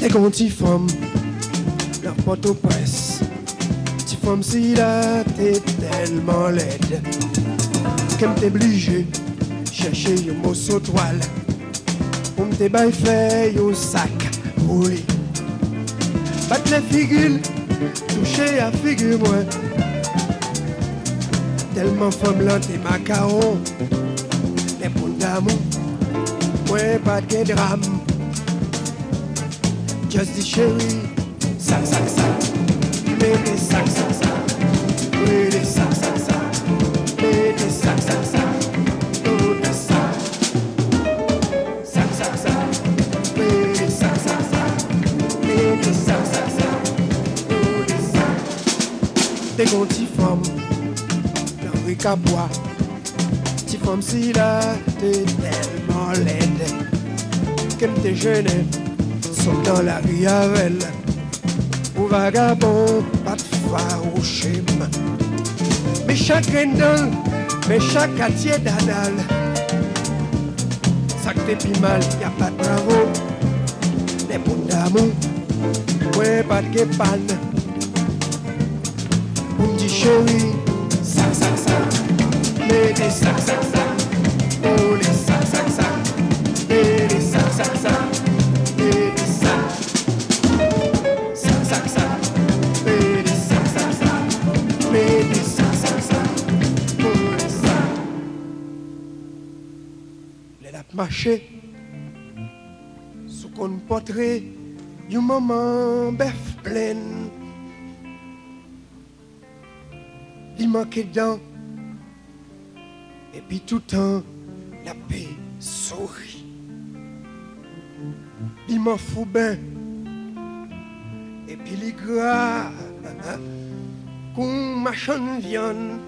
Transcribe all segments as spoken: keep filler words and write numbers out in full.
T'es qu'on t'y femme, la photo presse. T'y femme si là, t'es tellement laide. Qu'elle t'es obligé chercher un morceau de toile. Pour m'te bail fait un sac roulé. Battre les figules, toucher à figure moi. Tellement femme là, t'es macarons. Les boules d'amour, moi pas de drame. Just dis chérie, sac, sac, sac. Mets des sacs, sac, sac. Oui, des sacs, sac, sac. Mets des sacs, sac, sac. Tout des sacs. Sac, sac, sac. Mets des sacs, sac, sac. Mets des sacs, sac, sac. Tout des sacs. T'es qu'on t'y forme, l'Henri Cabois. T'y forme si là, t'es tellement laide. Qu'elle t'es gênée. Dans la rue avec ou vagabond, pas de farouche. Mais chaque rendal, mais chaque quartier d'anal, ça que t'es plus mal, y'a pas de bravo. Les bons d'amour, ouais, pas de guépane. On me dit chérie, sac, sac, sac, mais des sacs, sac, sac, oh les sacs, sac, sac, mais des sacs, sac, sac. Marché sous qu'on portrait du moment bœuf plein. Il manquait dedans et puis tout le temps la paix sourit. Il m'en fout ben et puis les gras qu'on machin viande.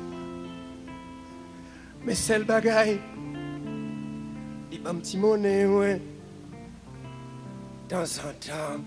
Mais c'est le bagaille. Il m'a un petit monnaie, ouais, dans un temps.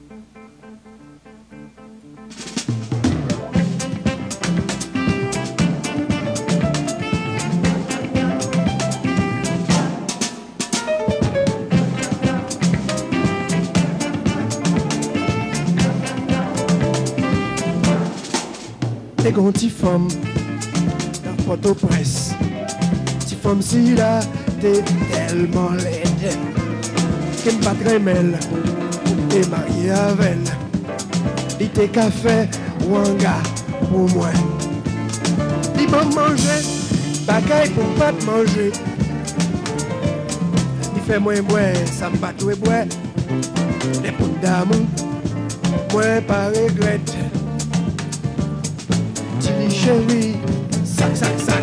T'es qu'on t'y femme, la photo presse. T'y femme si là, t'es tellement laide qu'elle me pas très mêle. T'es marié avec elle. Dis tes cafés ou un gars pour moi. Dis bon manger, bagaille pour pas te manger. Dis fais moi boire, ça me bat tout et boire. Les potes d'amour, moi pas regrette. Tu dis chérie, sac, sac, sac.